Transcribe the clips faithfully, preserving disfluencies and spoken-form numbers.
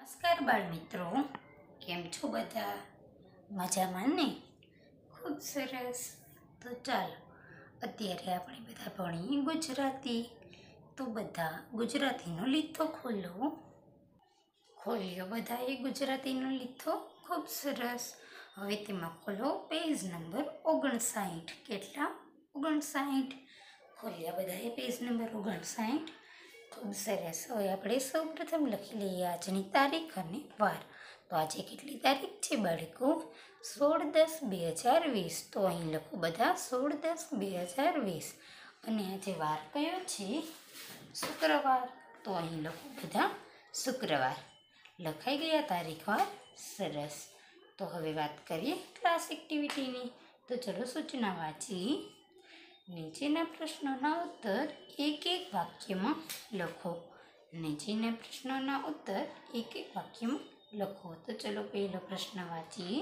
નમસ્કાર બાળ મિત્રો, કેમ છો બધા? મજામાં ને? ખૂબ સરસ. તો ચાલો અત્યારે આપણે બધા ભણીએ ગુજરાતી. તો બધા ગુજરાતીનો લીથો ખોલો. ખોલ્યો બધાએ ગુજરાતીનો લીથો? ખૂબ સરસ. હવે તેમાં ખોલો પેજ નંબર ઓગણસાઠ. કેટલા? ઓગણસાઠ. ખોલ્યા બધાએ પેજ નંબર ઓગણસાઠ. ખૂબ સરસ. હવે આપણે સૌ પ્રથમ લખી લઈએ આજની તારીખ અને વાર. તો આજે કેટલી તારીખ છે બાળકો? સોળ દસ બે હજાર વીસ. તો અહીં લખો બધા સોળ દસ બે હજાર વીસ. અને આજે વાર કયો છે? શુક્રવાર. તો અહીં લખો બધા શુક્રવાર. લખાઈ ગયા તારીખ વાર? સરસ. તો હવે વાત કરીએ ક્લાસ એક્ટિવિટીની. તો ચલો સૂચના વાંચી. નીચેના પ્રશ્નોના ઉત્તર એક એક વાક્યમાં લખો. નીચેના પ્રશ્નોના ઉત્તર એક એક વાક્યમાં લખો. તો ચલો પહેલો પ્રશ્ન વાંચીએ.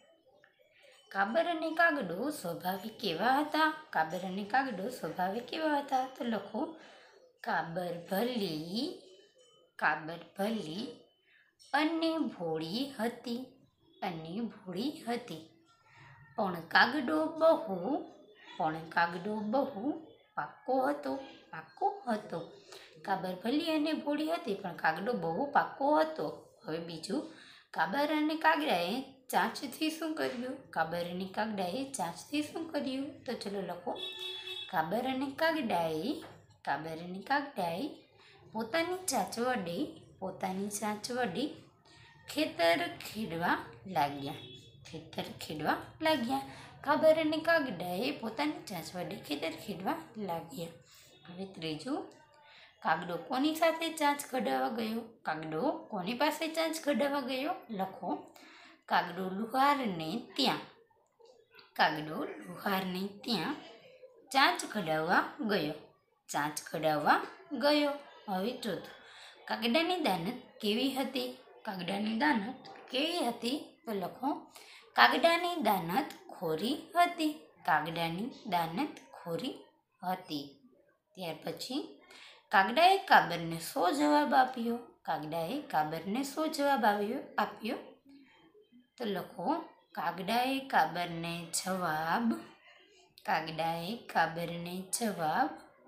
કાબર અને કાગડો સ્વભાવે કેવા હતા? કાબર અને કાગડો સ્વભાવે કેવા હતા? તો લખો કાબર ભલી કાબર ભલી અને ભોળી હતી અને ભોળી હતી. પણ કાગડો બહુ પણ કાગડો બહુ પાકો હતો પાકો હતો. કાબર ભલી અને ભોળી હતી પણ કાગડો બહુ પાકો હતો. હવે બીજું, કાબર અને કાગડાએ ચાંચથી શું કર્યું? કાબર અને કાગડાએ ચાંચથી શું કર્યું? તો ચલો લખો કાબર અને કાગડાએ કાબર અને કાગડાએ પોતાની ચાંચ વડે પોતાની ચાંચ વડે ખેતર ખેડવા લાગ્યા ખેતર ખેડવા લાગ્યા. કાબર અને કાગડાએ પોતાની ચાંચ વડે ખેતર ખેડવા લાગ્યા. હવે ત્રીજું, કાગડો કોની સાથે ચાંચ કઢાવવા ગયો? કાગડો કોની પાસે ચાંચ કઢાવવા ગયો? લખો કાગડો લુહારને ત્યાં કાગડો લુહારને ત્યાં ચાંચ કઢાવવા ગયો ચાંચ કઢાવવા ગયો. હવે ચોથું, કાગડાની દાનત કેવી હતી? કાગડાની દાનત કેવી હતી? તો લખો કાગડાની દાનત ખોરી હતી કાગડાની દાનત ખોરી હતી. ત્યાર પછી, કાગડાએ કાબરને શો જવાબ આપ્યો? કાગડાએ કાબરને શો જવાબ આવ્યો આપ્યો? તો લખો કાગડાએ કાબરને જવાબ કાગડાએ કાબરને જવાબ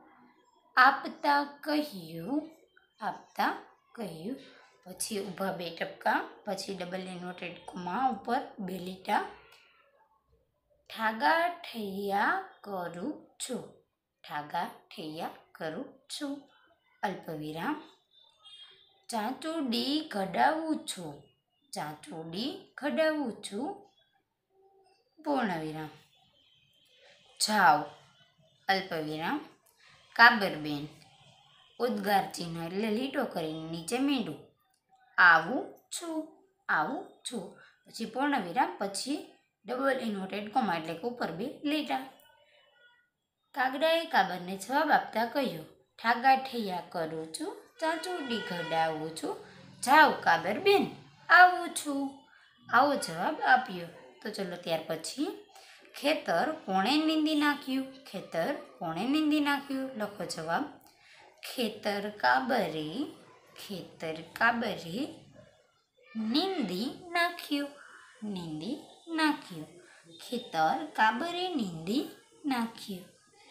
આપતા કહ્યું આપતા કહ્યું. પછી ઊભા બે ટપકા, પછી ડબલ ઇન્વર્ટેડ કોમા ઉપર બે લીટા. ઠાગા ઠૈયા કરું છું ઠાગા ઠૈયા કરું છું. અલ્પવિરામ. ચાંચુડી કઢાવું છું ચાંચુડી કઢાવું છું. પૂર્ણવિરામ. જાઓ અલ્પવિરામ. કાબરબેન ઉદ્ગાર ચિહ્ન એટલે લીટો કરીને નીચે મીંડું. આવું છું આવું છું. પછી પૂર્ણવિરામ, પછી ડબલ ઇન્વર્ટેડ કોમા એટલે કે ઉપર બે લીટા. કાગડાએ કાબરને જવાબ આપતા કહ્યું ઠાગા ઠૈયા કરું છું ચાંચુડી કઢાવું છું. જાઓ કાબરબેન આવું છું. આવો જવાબ આપ્યો. તો ચલો ત્યાર પછી, ખેતર કોણે નીંદી નાખ્યું? ખેતર કોણે નીંદી નાખ્યું? લખો જવાબ ખેતર કાબરે ખેતર કાબરે નીંદી નાખ્યું નીંદી નાખ્યું. ખેતર કાબરે નીંદી નાખ્યું.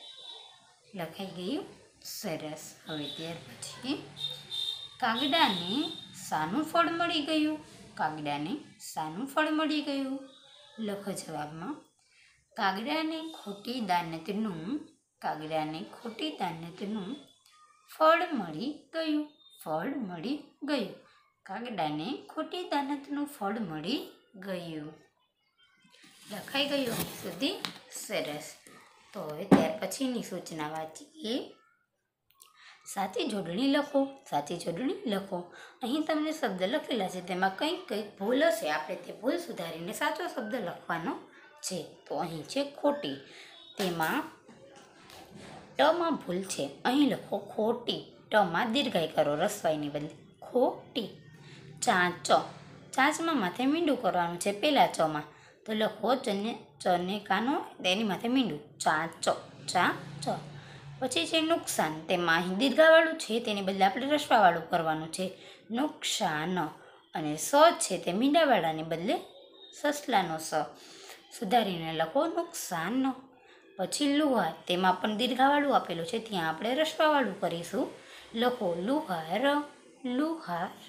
લખાઈ ગયું? સરસ. હવે ત્યાર પછી, કાગડાને શાનું ફળ મળી ગયું? કાગડાને શાનું ફળ મળી ગયું? લખો જવાબમાં કાગડાને ખોટી દાનતનું કાગડાને ખોટી દાનતનું ફળ મળી ગયું ફળ મળી ગયું. કાગડાને ખોટી દાનતનું ફળ મળી ગયું. લખાઈ ગયું અહીં સુધી? સરસ. તો હવે ત્યાર પછીની સૂચના વાંચીએ. સાચી જોડણી લખો સાચી જોડણી લખો. અહીં તમને શબ્દ લખેલા છે, તેમાં કંઈક કંઈક ભૂલ હશે. આપણે તે ભૂલ સુધારીને સાચો શબ્દ લખવાનો છે. તો અહીં છે ખોટી. તેમાં ટમાં ભૂલ છે. અહીં લખો ખોટી. ટમાં દીર્ઘાઈ કરો રસવાઈની બદલે. ખોટી. ચાંચ ચાંચમાં માથે મીંડું કરવાનું છે પહેલાં ચમાં. તો લખો ચને ચને કાનો તેની માથે મીંડું. ચાંચ ચાંચ. પછી છે નુકસાન. તેમાં અહીં દીર્ઘાવાળું છે, તેની બદલે આપણે રસવાવાળું કરવાનું છે. નુકસાન. અને સ છે તે મીંડાવાળાને બદલે સસલાનો સ. સુધારીને લખો નુકસાન. પછી લુહાર, તેમાં પણ દીર્ઘાવાળું આપેલું છે, ત્યાં આપણે રસ્વાવાળું કરીશું. લખો લુહાર, લુહાર.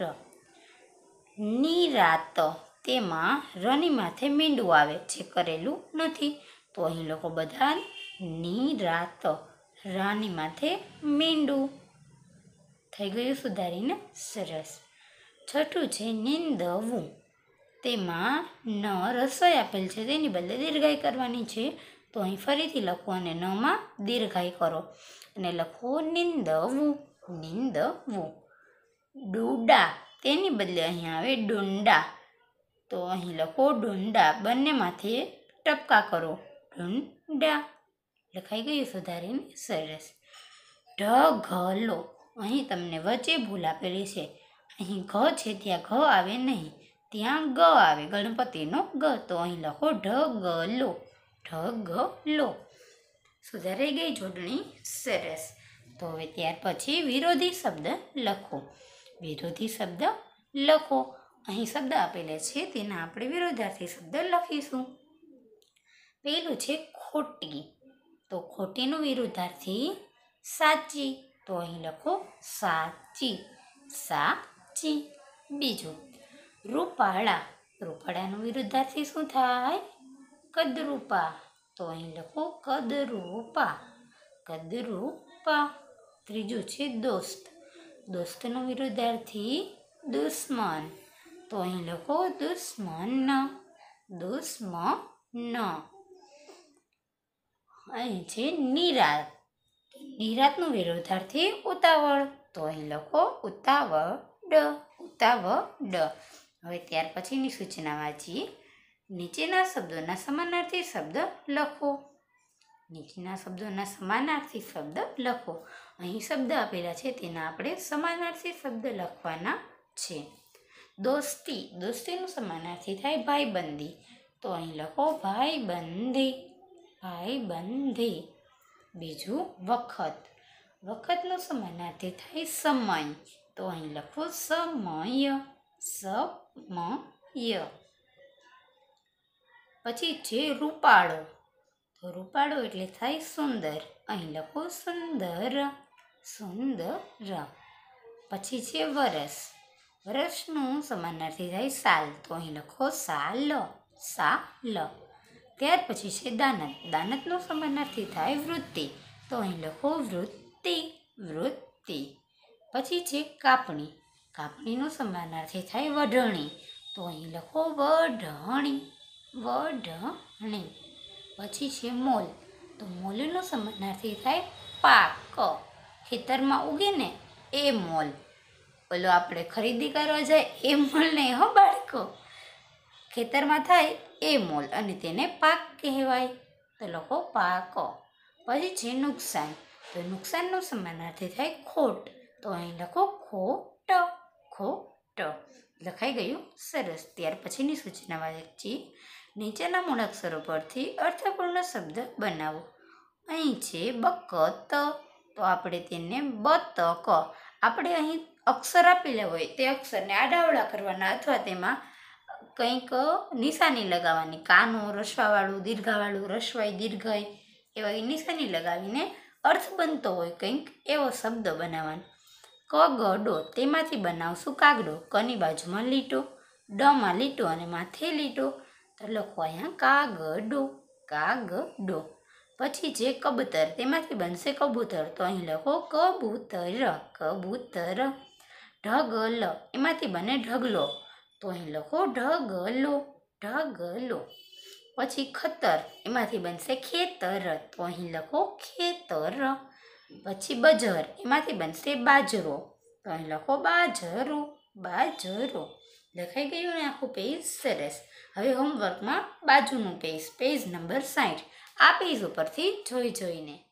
નિરાત, તેમાં રની માથે મીંડું આવે, જે કરેલું નથી, તો અહીં લખો બધા નિરાત, રાની માથે મીંડું. થઈ ગયું સુધારીને સરસ. છઠ્ઠું છે નિંદવું, તેમાં ન રસોઈ આપેલ છે, તેની બદલે દીર્ઘાઈ કરવાની છે, તો અહીં ફરીથી લખો અને નમાં દીર્ઘાઈ કરો અને લખો નિંદવું, નિંદવું. ડૂડા, તેની બદલે અહીં આવે ડુંડા, તો અહીં લખો ડુંડા, બંનેમાંથી ટપકા કરો, ડુંડા. લખાઈ ગયું સુધારીને સરસ. ઢગલો, અહીં તમને વચ્ચે ભૂલ આપેલી છે, અહીં ઘ છે ત્યાં ઘ આવે નહીં, ત્યાં ગ આવે, ગણપતિનો ગ, તો અહીં લખો ઢગલો, ઢગલો. સુધારાઈ ગઈ જોડણી સરસ. તો હવે ત્યાર પછી વિરોધી શબ્દ લખો. વિરોધી શબ્દ લખો. અહીં શબ્દ આપેલા છે તેના આપણે વિરોધાર્થી શબ્દ લખીશું. પહેલું છે ખોટી, તો ખોટીનું વિરુદ્ધાર્થી સાચી, તો અહીં લખો સાચી, સાચી. બીજું રૂપાળા, રૂપાળાનું વિરુદ્ધાર્થી શું થાય? કદરૂપા, તો અહીં લખો કદરૂપા, કદરૂપા. ત્રીજું છે દોસ્ત, દોસ્તનું વિરુદ્ધાર્થી દુશ્મન, તો અહીં લખો દુશ્મન, દુશ્મન. અહીં છે નિરાત, નિરાતનું વિરોધાર્થી ઉતાવળ, તો અહીં લખો ઉતાવળ, ઉતાવળ. હવે ત્યાર પછીની સૂચના વાંચીએ. નીચેના શબ્દોના સમાનાર્થી શબ્દ લખો. નીચેના શબ્દોના સમાનાર્થી શબ્દ લખો. અહીં શબ્દ આપેલા છે તેના આપણે સમાનાર્થી શબ્દ લખવાના છે. દોસ્તી, દોસ્તીનું સમાનાર્થી થાય ભાઈબંધી, તો અહીં લખો ભાઈબંધી, ભાઈબંધી. બીજું વખત, વખતનું સમાનાર્થી થાય સમય, તો અહીં લખો સમય, સમય. પછી છે રૂપાળો, તો રૂપાળો એટલે થાય સુંદર, અહીં લખો સુંદર, સુંદર. પછી છે વરસ, વરસનું સમાનાર્થી થાય સાલ, તો અહીં લખો સાલ, સાલ. ત્યાર પછી છે દાનત, દાનતનું સમાનાર્થી થાય વૃત્તિ, તો અહીં લખો વૃત્તિ, વૃત્તિ. પછી છે કાપણી, કાપણીનું સમાનાર્થી થાય વઢણી, તો અહીં લખો વઢણી, વઢણી. પછી છે મોલ, તો મોલનું સમાનાર્થી થાય પાક, ખેતરમાં ઉગે ને એ મોલ, ઓલો આપણે ખરીદી કરવા જાય એ મોલ નહીં હો બાળકો, ખેતરમાં થાય એ મોલ અને તેને પાક કહેવાય, તો લખો પાક. પછી છે નુકસાન, તો નુકસાનનું સમાનાર્થી થાય ખોટ, તો અહીં લખો ખોટ, ખોટ. લખાઈ ગયું સરસ. ત્યાર પછીની સૂચના વાંચી. નીચેના મૂળાક્ષરો પરથી અર્થપૂર્ણ શબ્દ બનાવો. અહીં છે બકત, તો આપણે તેને બતક, આપણે અહીં અક્ષર આપેલા હોય તે અક્ષરને આડાવડા કરવાના અથવા તેમાં કંઈક નિશાની લગાવવાની, કાનો રસવાવાળું, દીર્ઘાવાળું, રસવાઈ દીર્ઘાઈ, એવા નિશાની લગાવીને અર્થ બનતો હોય કંઈક એવો શબ્દ બનાવવાનો. ક ગ ડો, તેમાંથી બનાવશું કાગડો, કની બાજુમાં લીટો, ડમાં લીટો અને માથે લીટો, તો લખો અહીંયા કાગડો, કાગડો. પછી છે કબૂતર, તેમાંથી બનશે કબૂતર, તો અહીં લખો કબૂતર, કબૂતર. ઢગલ, એમાંથી બને ઢગલો, તો અહીં લખો ઢગલો, ઢગલો. પછી ખતર, એમાંથી બનશે ખેતર, તો અહીં લખો ખેતર. પછી બજર, એમાંથી બનશે બાજરો, તો અહીં લખો બાજરો, બાજરો. લખાઈ ગયું ને આખું પેજ સરસ. હવે હોમવર્કમાં બાજુનું પેજ, પેજ નંબર સાઠ, આ પેજ ઉપરથી જોઈ જોઈને